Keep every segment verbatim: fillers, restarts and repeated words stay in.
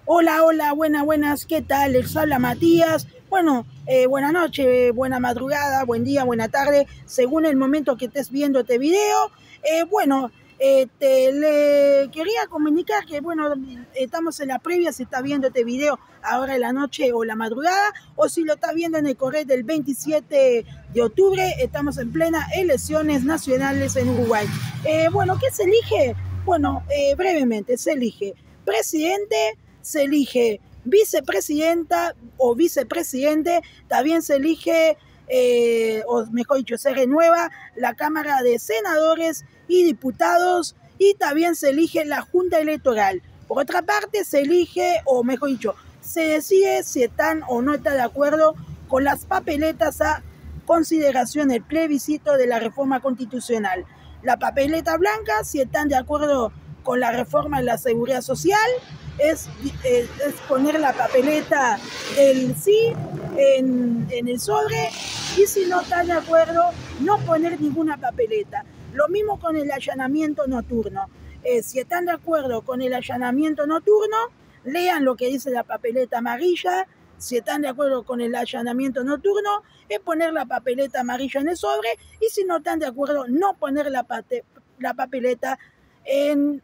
Hola, hola, buenas, buenas, ¿qué tal? Les habla Matías. Bueno, eh, buena noche, buena madrugada, buen día, buena tarde, según el momento que estés viendo este video. Eh, bueno, eh, te le quería comunicar que, bueno, estamos en la previa, si está viendo este video ahora en la noche o la madrugada, o si lo está viendo en el correo del veintisiete de octubre, estamos en plena elecciones nacionales en Uruguay. Eh, bueno, ¿qué se elige? Bueno, eh, brevemente, se elige presidente, se elige vicepresidenta o vicepresidente, también se elige, eh, o mejor dicho, se renueva la Cámara de Senadores y Diputados y también se elige la Junta Electoral. Por otra parte, se elige, o mejor dicho, se decide si están o no están de acuerdo con las papeletas a consideración del plebiscito de la reforma constitucional. La papeleta blanca, si están de acuerdo con la reforma de la seguridad social, es, es, es poner la papeleta del sí en, en el sobre, y si no están de acuerdo, no poner ninguna papeleta. Lo mismo con el allanamiento nocturno. Eh, si están de acuerdo con el allanamiento nocturno, lean lo que dice la papeleta amarilla. Si están de acuerdo con el allanamiento nocturno, es poner la papeleta amarilla en el sobre, y si no están de acuerdo, no poner la, pate, la papeleta en,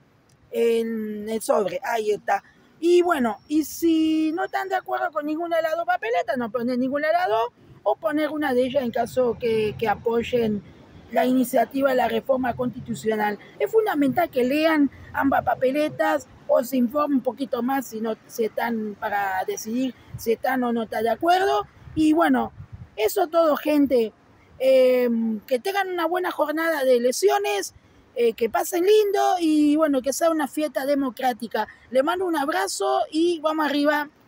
en el sobre. Ahí está. Y bueno, y si no están de acuerdo con ninguna de las dos papeletas, no poner ninguna de las dos, o poner una de ellas en caso que, que apoyen la iniciativa de la reforma constitucional. Es fundamental que lean ambas papeletas o se informen un poquito más si, no, si están para decidir si están o no están de acuerdo. Y bueno, eso todo, gente. Eh, que tengan una buena jornada de elecciones, eh, que pasen lindo y bueno, que sea una fiesta democrática. Le mando un abrazo y vamos arriba.